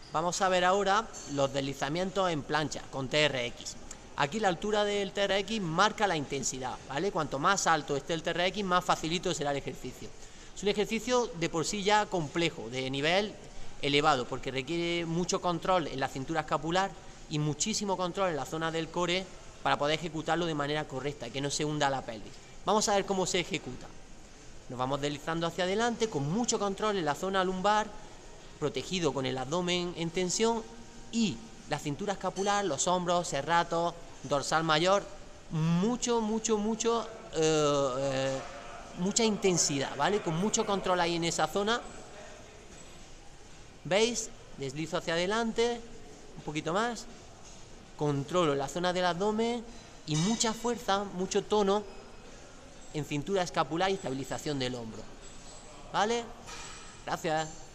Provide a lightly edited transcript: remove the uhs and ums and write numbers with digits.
Vamos a ver ahora los deslizamientos en plancha con TRX. Aquí la altura del TRX marca la intensidad, ¿vale? Cuanto más alto esté el TRX, más facilito será el ejercicio. Es un ejercicio de por sí ya complejo, de nivel elevado, porque requiere mucho control en la cintura escapular y muchísimo control en la zona del core para poder ejecutarlo de manera correcta, que no se hunda la pelvis. Vamos a ver cómo se ejecuta. Nos vamos deslizando hacia adelante con mucho control en la zona lumbar, protegido con el abdomen en tensión y la cintura escapular, los hombros, serratos, dorsal mayor, mucha intensidad, ¿vale? Con mucho control ahí en esa zona. ¿Veis? Deslizo hacia adelante, un poquito más, controlo la zona del abdomen y mucha fuerza, mucho tono en cintura escapular y estabilización del hombro. ¿Vale? Gracias.